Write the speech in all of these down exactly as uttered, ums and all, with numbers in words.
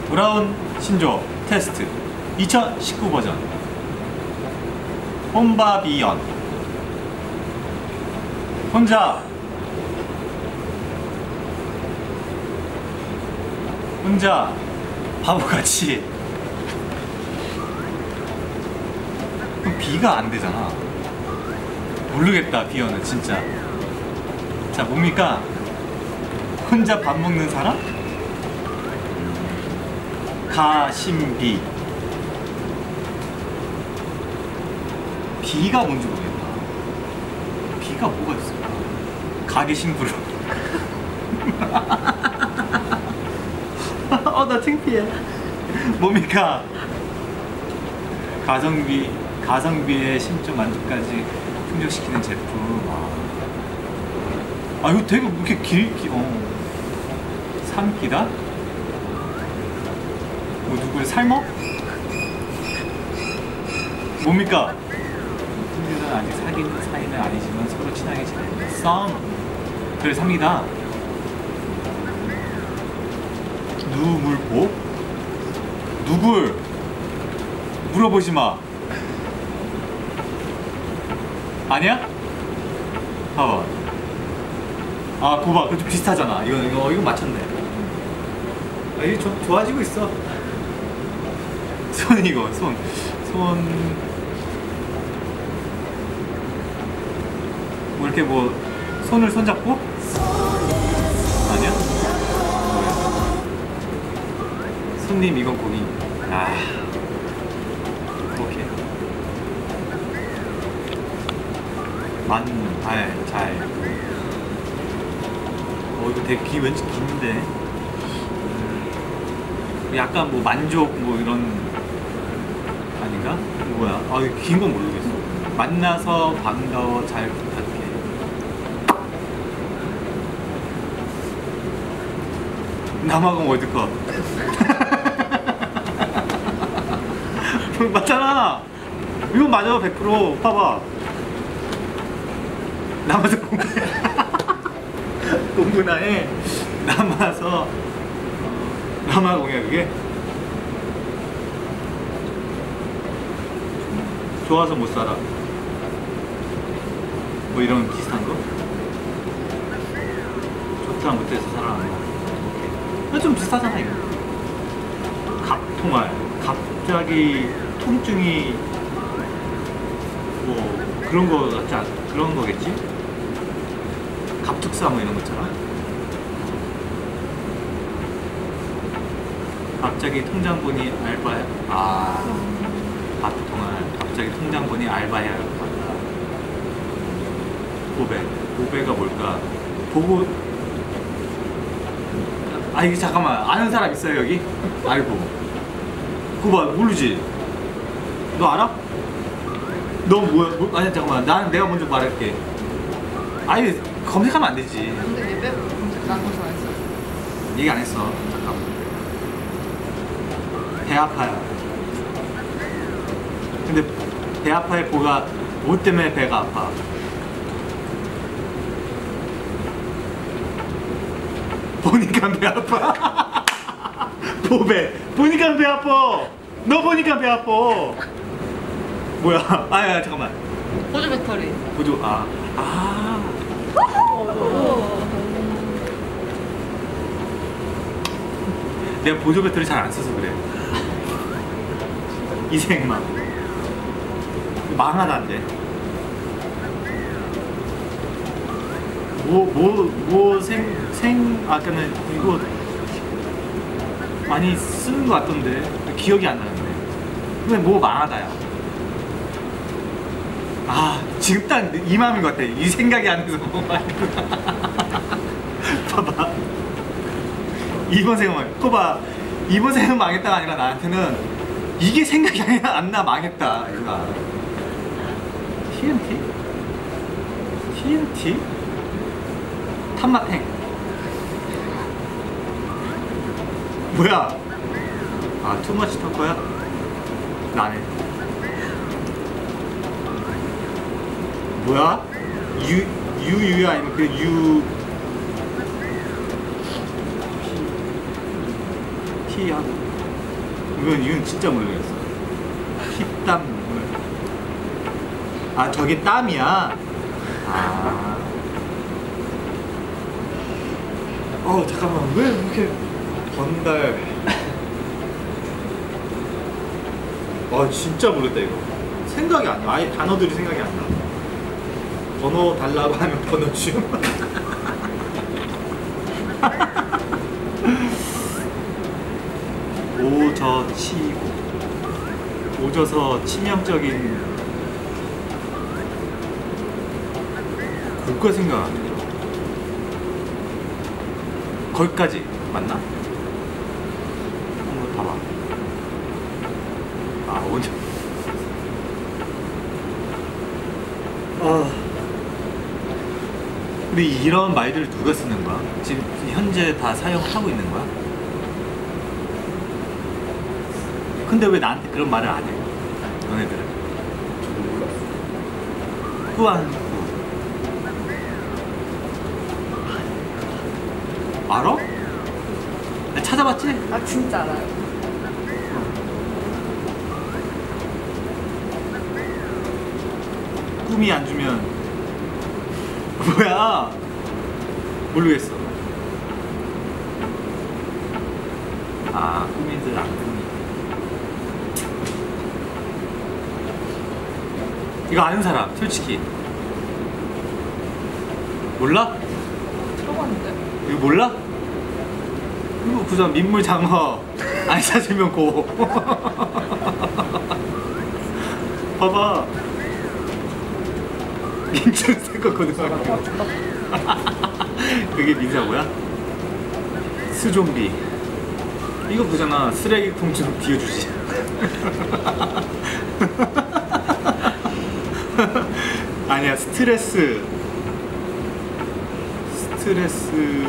브라운 신조 테스트 이천십구 버전 혼바비연. 혼자 혼자 바보같이. 그럼 B가 안 되잖아. 모르겠다 비연은 진짜. 자 뭡니까? 혼자 밥 먹는 사람? 가심비. B가 뭔지 모르겠다. B가 뭐가 있을까? 가게 신부름. 어, 나 창피해. 뭡니까? 가성비, 가성비의 심적 만족까지 충족시키는 제품. 아, 이거 되게 이렇게 길, 기, 어. 삼기다? 뭐 누구를 삶어? 뭡니까? 친구는 아직 사귀는 사이는 아니지만 서로 친하게 지내는 썸. 그래 삼이다. 누물보? 누굴? 물어보지 마. 아니야? 봐봐. 아, 그거 봐. 그거 좀 비슷하잖아. 이거, 이거, 이거 맞췄네. 아, 이게 좀 좋아지고 있어. 손 이거, 손. 손. 뭐 이렇게 뭐, 손을 손잡고? 아니야? 뭐야? 손님, 이건 고기. 아. 오케이. 만, 알, 잘. 어, 이거 되게 기 왠지 긴데. 음, 약간 뭐 만족 뭐 이런 아닌가? 뭐야? 아, 이거 긴 건 모르겠어. 만나서 반가워 잘 부탁해. 남아공 월드컵. 맞잖아. 이거 맞아 백 퍼센트. 봐봐. 남아서 공부. 공부나에 남아서 남아공이야 그게? 좋아서 못 살아. 뭐 이런 비슷한 거? 좋다 못해서 살아남는 거. 좀 비슷하잖아 이거. 갑통알. 갑자기 통증이 뭐 그런 거 같지 않, 그런 거겠지? 갑툭사 뭐 이런 거 있잖아. 갑자기 통장 보니 알바해. 아, 갑통알. 갑자기 통장 보니 알바해야 할 것 같다. 보배. 보배가 뭘까? 보고. 아, 이게 잠깐만. 아는 사람 있어요 여기? 아이고. 그거 봐. 모르지? 너 알아? 너 뭐야? 뭐, 아니 잠깐만. 난 내가 먼저 말할게. 아니 검색하면 안 되지. 근데 얘 빼고 검색 난 검색 안 했어. 얘기 안 했어. 잠깐만. 배 아파요. 근데 배 아파의 보가 뭐 때문에 배가 아파? 보니까 배 아파. 보배. 보니까 배 아파. 너 보니까 배 아파. 뭐야? 아야 잠깐만. 보조 배터리. 보조. 아. 아. 내가 보조 배터리 잘 안 써서 그래. 이생망. 망하다인데. 뭐, 뭐, 뭐, 생, 생, 아까는 이거 많이 쓰는 것 같던데. 기억이 안 나는데. 근데 뭐 망하다야. 아, 지금 딱 이 마음인 것 같아. 이 생각이 안 나서 뭐 망했구나. 봐봐. 이번 생은, 그거 봐. 이번 생은 망했다가 아니라 나한테는 이게 생각이 안 나, 망했다. 이거가. 티엔티? 티엔티? 탄마탱. 뭐야? 아, 투머치 토커야? 나네. 뭐야? 유, 유유야 아니면 그 유. 피, 피하고. 이건 이건 진짜 모르겠어. 피땀 눈물. 아 저게 땀이야. 아. 어 잠깐만 왜 이렇게 건달. 아 진짜 모르겠다 이거. 생각이 안 나. 아예 단어들이 생각이 안 나. 번호 달라고 하면 번호 줌. 오저치고 오져서 치명적인 그거 생각 안 나. 거기까지 맞나? 한번 봐봐. 아 오져. 아 우리 이런 말들을 누가 쓰는 거야? 지금 현재 다 사용하고 있는 거야? 근데 왜 나한테 그런 말을 안 해? 너네들은? 저도 몰랐어. 후안 후 알아? 나 찾아봤지? 아 진짜 알아요. 꿈이 안 주면 뭐야? 모르겠어. 아 꿈이들 안 꿈이. 이거 아는 사람 솔직히 몰라? 들어봤는데? 이거 몰라? 이거 그저 민물 장어 안 찾으면 고. 봐봐. 민증새거 고등학교. 그게 민사고야? 수좀비. 이거 보잖아. 쓰레기통 좀 비워주지. 아니야 스트레스. 스트레스.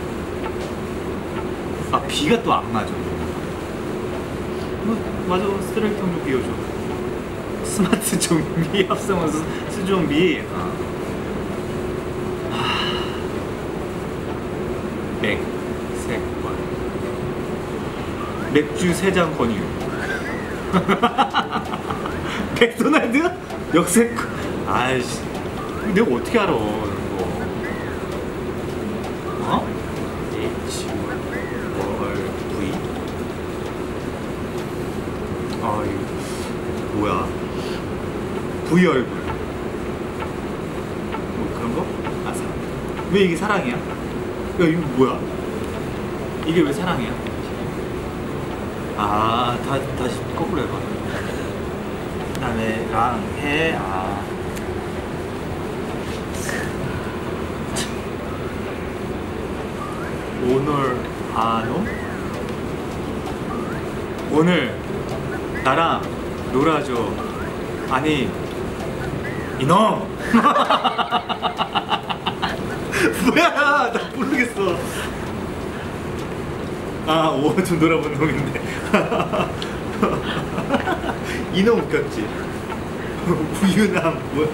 아 비가 또 안 맞아. 어, 맞아 쓰레기통 좀 비워줘. 스마트 좀비 합성은 스, 스좀비. 어. 맥 세권 맥주 세 잔 권유. 맥도날드? 역세권. 아이씨 내가 어떻게 알아 이거. 어? H 월 V. 아 이거 뭐야? V 얼굴. 뭐 그런 거? 아 사랑. 왜 이게 사랑이야? 야 이거 뭐야? 이게 왜 사랑이야? 아 다, 다시 거꾸로 해봐. 그 다음에 랑 해. 아 오늘 아노? 오늘 나랑 놀아줘. 아니 이놈. 뭐야 나 모르겠어. 아 오 좀 놀아본 놈인데. 이놈 웃겼지. 우유남 뭐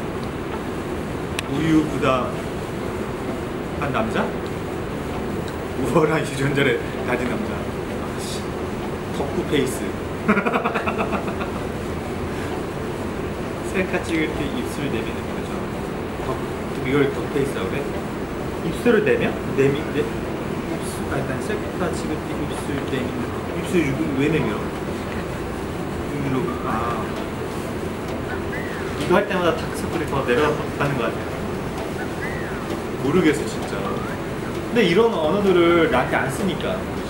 우유부다 한 남자? 우월한 유전자를 가진 남자. 아씨 덕후 페이스. 셀카 찍을 때 입술 내미는 거죠. 덕, 이걸 덕 페이스라고 그래? 입술을 내면? 내미, 내, 입술, 아니 난 셀카 찍을 때 입술 내미는 거. 입술 유- 왜 내밀어? 이리로, 아 이거 할 때마다 다크서클이 더 내려가는 거 같아. 모르겠어 진짜. 근데 이런 언어들을 나한테 안 쓰니까.